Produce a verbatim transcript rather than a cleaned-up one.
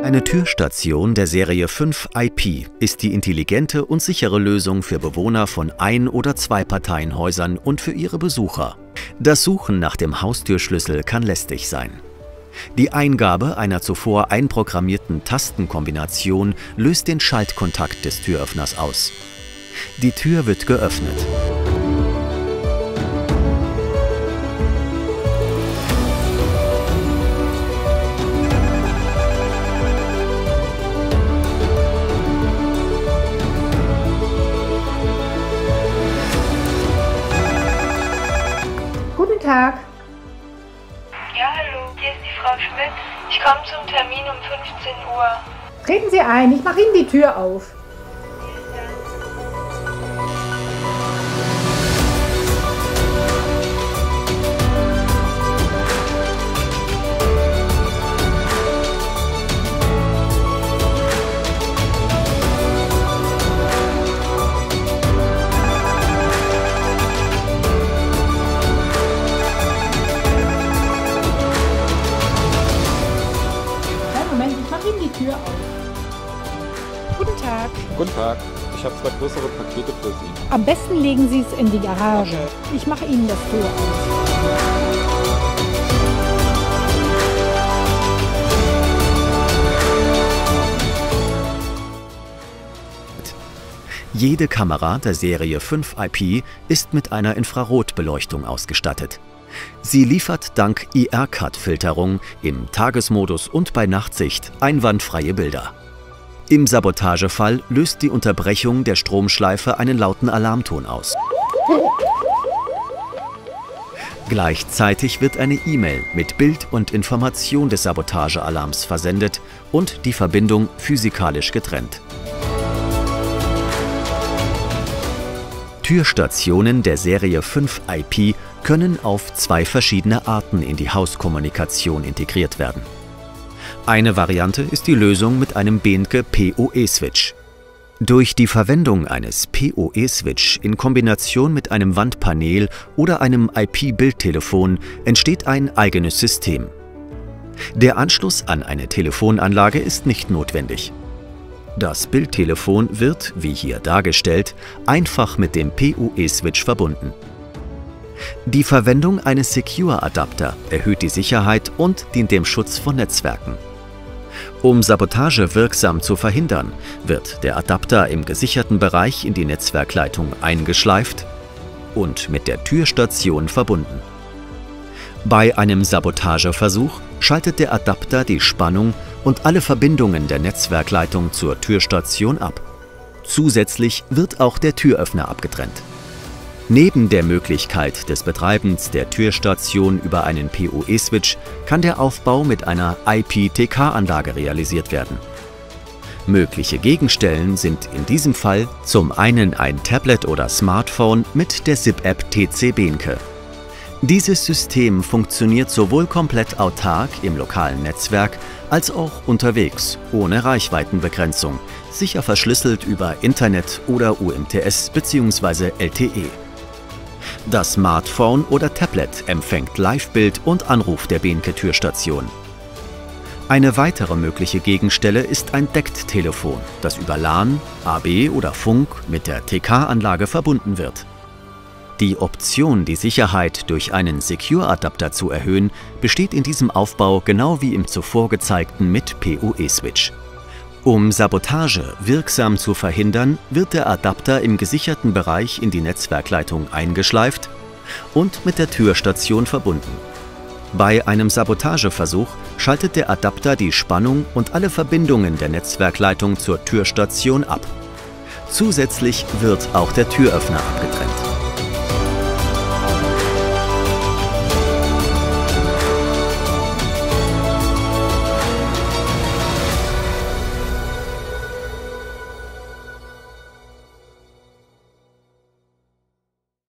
Eine Türstation der Serie fünf I P ist die intelligente und sichere Lösung für Bewohner von Ein- oder Zwei-Parteien-Häusern und für ihre Besucher. Das Suchen nach dem Haustürschlüssel kann lästig sein. Die Eingabe einer zuvor einprogrammierten Tastenkombination löst den Schaltkontakt des Türöffners aus. Die Tür wird geöffnet. Guten Tag. Ja, hallo, hier ist die Frau Schmidt. Ich komme zum Termin um fünfzehn Uhr. Treten Sie ein, ich mache Ihnen die Tür auf. Moment, ich mache Ihnen die Tür auf. Guten Tag. Guten Tag, ich habe zwei größere Pakete für Sie. Am besten legen Sie es in die Garage. Ich mache Ihnen das Tür auf. Jede Kamera der Serie fünf I P ist mit einer Infrarotbeleuchtung ausgestattet. Sie liefert dank I R-Cut-Filterung im Tagesmodus und bei Nachtsicht einwandfreie Bilder. Im Sabotagefall löst die Unterbrechung der Stromschleife einen lauten Alarmton aus. Gleichzeitig wird eine E-Mail mit Bild und Information des Sabotagealarms versendet und die Verbindung physikalisch getrennt. Türstationen der Serie fünf I P können auf zwei verschiedene Arten in die Hauskommunikation integriert werden. Eine Variante ist die Lösung mit einem Behnke P O E-Switch. Durch die Verwendung eines P O E-Switch in Kombination mit einem Wandpanel oder einem I P-Bildtelefon entsteht ein eigenes System. Der Anschluss an eine Telefonanlage ist nicht notwendig. Das Bildtelefon wird, wie hier dargestellt, einfach mit dem P O E-Switch verbunden. Die Verwendung eines Secure-Adapter erhöht die Sicherheit und dient dem Schutz von Netzwerken. Um Sabotage wirksam zu verhindern, wird der Adapter im gesicherten Bereich in die Netzwerkleitung eingeschleift und mit der Türstation verbunden. Bei einem Sabotageversuch schaltet der Adapter die Spannung und alle Verbindungen der Netzwerkleitung zur Türstation ab. Zusätzlich wird auch der Türöffner abgetrennt. Neben der Möglichkeit des Betreibens der Türstation über einen P O E-Switch kann der Aufbau mit einer I P T K-Anlage realisiert werden. Mögliche Gegenstellen sind in diesem Fall zum einen ein Tablet oder Smartphone mit der S I P-App T C Behnke. Dieses System funktioniert sowohl komplett autark im lokalen Netzwerk als auch unterwegs, ohne Reichweitenbegrenzung, sicher verschlüsselt über Internet oder U M T S bzw. L T E. Das Smartphone oder Tablet empfängt Livebild und Anruf der Behnke-Türstation. Eine weitere mögliche Gegenstelle ist ein D E C T-Telefon, das über LAN, A B oder Funk mit der T K-Anlage verbunden wird. Die Option, die Sicherheit durch einen Secure-Adapter zu erhöhen, besteht in diesem Aufbau genau wie im zuvor gezeigten mit P O E-Switch. Um Sabotage wirksam zu verhindern, wird der Adapter im gesicherten Bereich in die Netzwerkleitung eingeschleift und mit der Türstation verbunden. Bei einem Sabotageversuch schaltet der Adapter die Spannung und alle Verbindungen der Netzwerkleitung zur Türstation ab. Zusätzlich wird auch der Türöffner abgetrennt.